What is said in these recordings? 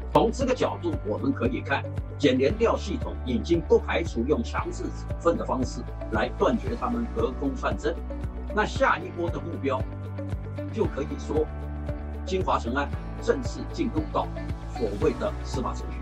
从这个角度，我们可以看检联调系统已经不排除用强制处分的方式来断绝他们隔空串证。那下一波的目标，就可以说，金华城案正式进入到所谓的司法程序。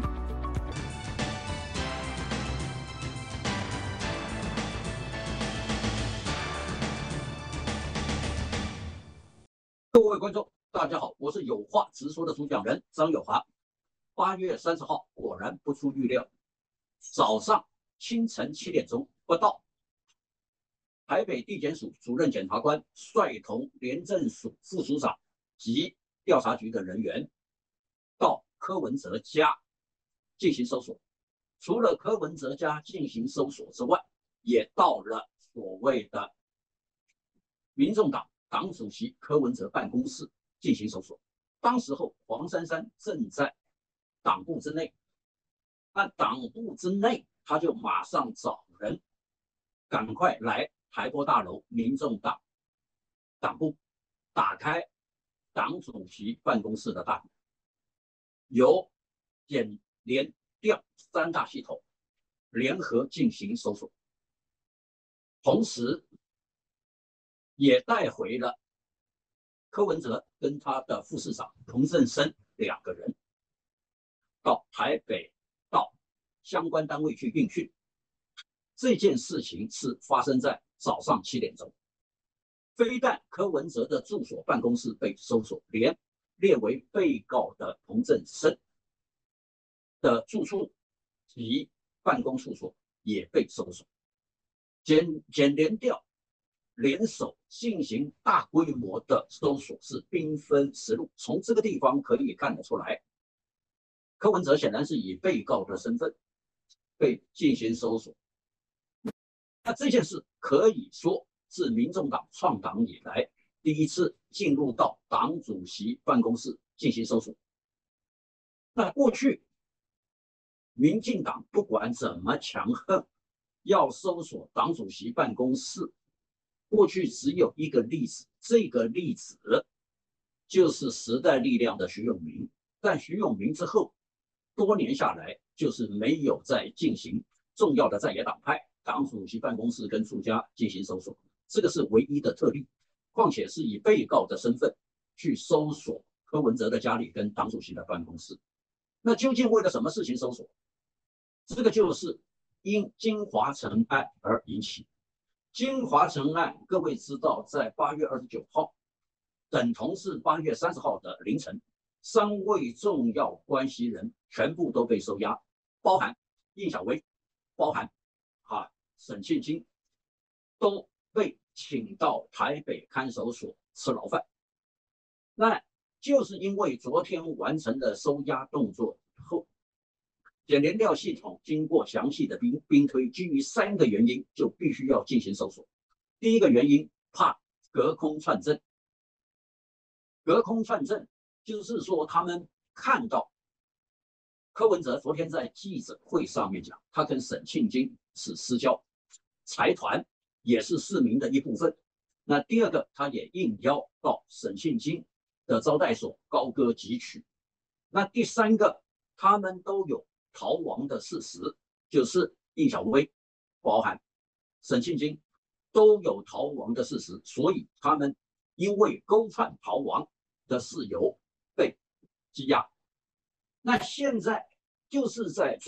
各位观众，大家好，我是有话直说的主讲人张友华。8月30号，果然不出预料，早上清晨7点钟不到，台北地检署主任检察官率同廉政署副署长及调查局的人员到柯文哲家进行搜索。除了柯文哲家进行搜索之外，也到了所谓的民众党党主席柯文哲办公室进行搜索。当时候黄珊珊正在党部之内，那党部之内他就马上找人赶快来台波大楼民众党党部，打开党主席办公室的大门，由检联调3大系统联合进行搜索，同时也带回了柯文哲跟他的副市长彭正生2个人到台北到相关单位去应讯。这件事情是发生在早上7点钟，非但柯文哲的住所办公室被搜索，连列为被告的彭正生的住处及办公处所也被搜索。检联调联手进行大规模的搜索，是兵分10路。从这个地方可以看得出来，柯文哲显然是以被告的身份被进行搜索。那这件事可以说是民众党创党以来第一次进入到党主席办公室进行搜索。那过去民进党不管怎么强横，要搜索党主席办公室，过去只有一个例子，这个例子就是时代力量的徐永明。但徐永明之后多年下来，就是没有再进行重要的在野党派党主席办公室跟住家进行搜索，这个是唯一的特例。况且是以被告的身份去搜索柯文哲的家里跟党主席的办公室。那究竟为了什么事情搜索？这个就是因金华城案而引起。金华城案，各位知道，在8月29号，等同是8月30号的凌晨，3位重要关系人全部都被收押，包含应晓薇，包含沈庆京，都被请到台北看守所吃牢饭。那就是因为昨天完成了收押动作后，检联调系统经过详细的兵推，基于3个原因，就必须要进行搜索。第一个原因，怕隔空串证。隔空串证就是说，他们看到柯文哲昨天在记者会上面讲，他跟沈庆京是私交，财团也是市民的一部分。那第二个，他也应邀到沈庆京的招待所高歌几曲。那第3个，他们都有逃亡的事实，就是应晓薇，包含沈庆京都有逃亡的事实，所以他们因为勾串逃亡的事由被羁押。那现在就是在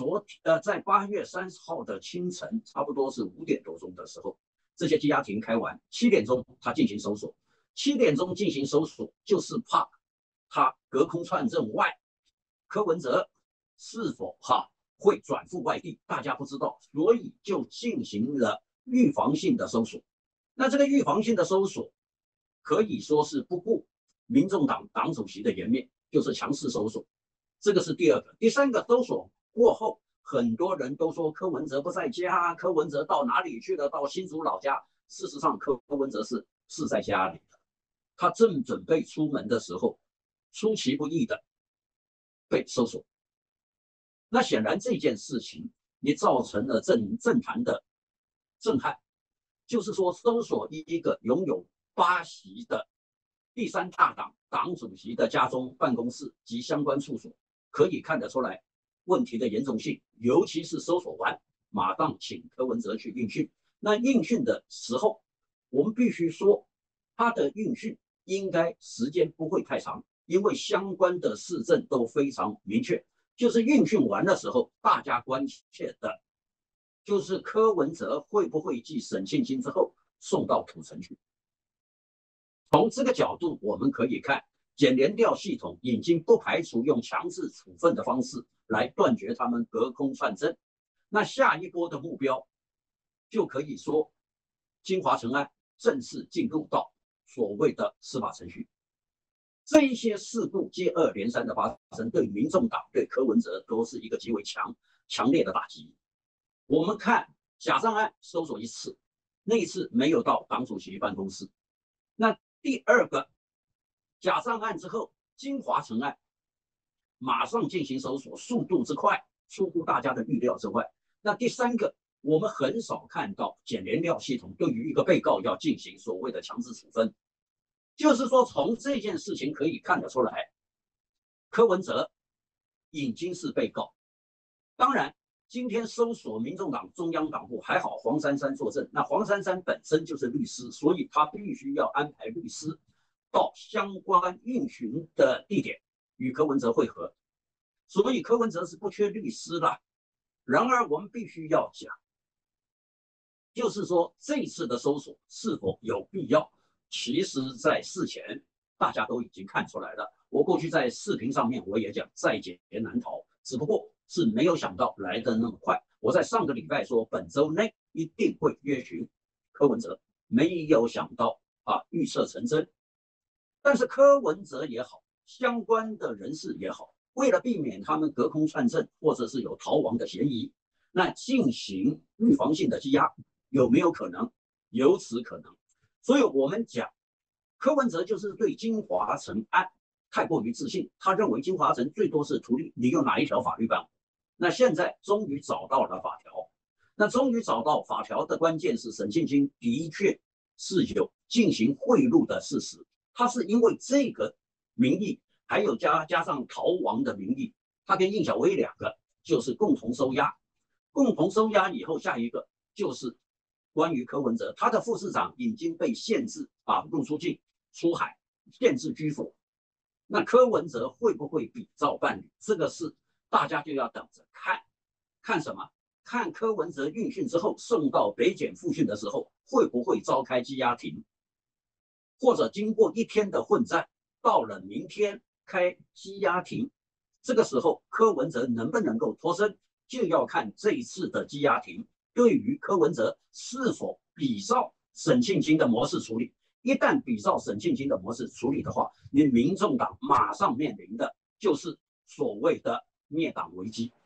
8月30号的清晨，差不多是5点多钟的时候，这些羁押庭开完，7点钟他进行搜索。7点钟进行搜索，就是怕他隔空串证外，柯文哲是否会转赴外地，大家不知道，所以就进行了预防性的搜索。那这个预防性的搜索可以说是不顾民众党党主席的颜面，就是强势搜索。这个是第2个。第3个，搜索过后，很多人都说柯文哲不在家，柯文哲到哪里去了？到新竹老家。事实上，柯文哲是在家里的，他正准备出门的时候，出其不意的被搜索。那显然这件事情也造成了政坛的震撼，就是说，搜索一个拥有8席的第3大党党主席的家中、办公室及相关处所， 可以看得出来问题的严重性，尤其是搜索完马上请柯文哲去应讯。那应讯的时候，我们必须说他的应讯应该时间不会太长，因为相关的事证都非常明确。就是应讯完的时候，大家关切的就是柯文哲会不会继沈庆津之后送到土城去。从这个角度，我们可以看检联调系统已经不排除用强制处分的方式来断绝他们隔空串证。那下一波的目标就可以说，金华城案正式进入到所谓的司法程序。这一些事故接二连三的发生，对民众党、对柯文哲都是一个极为强烈的打击。我们看假账案搜索一次，那一次没有到党主席办公室。那第二个假账案之后，金华城案马上进行搜索，速度之快，出乎大家的预料之外。那第三个，我们很少看到检联调系统对于一个被告要进行所谓的强制处分。就是说，从这件事情可以看得出来，柯文哲已经是被告。当然，今天搜索民众党中央党部还好，黄珊珊作证。那黄珊珊本身就是律师，所以他必须要安排律师到相关应询的地点与柯文哲会合。所以柯文哲是不缺律师的。然而，我们必须要讲，就是说这次的搜索是否有必要？其实，在事前大家都已经看出来了。我过去在视频上面我也讲，在劫难逃，只不过是没有想到来得那么快。我在上个礼拜说本周内一定会约询柯文哲，没有想到预测成真。但是柯文哲也好，相关的人士也好，为了避免他们隔空串证或者是有逃亡的嫌疑，那进行预防性的羁押，有没有可能？有此可能。所以我们讲，柯文哲就是对金华城案太过于自信，他认为金华城最多是图利，你用哪一条法律办我？那现在终于找到了法条，那终于找到法条的关键是沈庆津的确是有进行贿赂的事实，他是因为这个名义，还有加上逃亡的名义，他跟应晓薇两个就是共同收押，共同收押以后，下一个就是关于柯文哲，他的副市长已经被限制入出境、出海，限制居所。那柯文哲会不会比照办理？这个是大家就要等着看，看什么？看柯文哲运讯之后送到北检复讯的时候，会不会召开羁押庭，或者经过一天的混战，到了明天开羁押庭，这个时候柯文哲能不能够脱身，就要看这一次的羁押庭对于柯文哲是否比照沈庆津的模式处理。一旦比照沈庆津的模式处理的话，你民众党马上面临的就是所谓的灭党危机。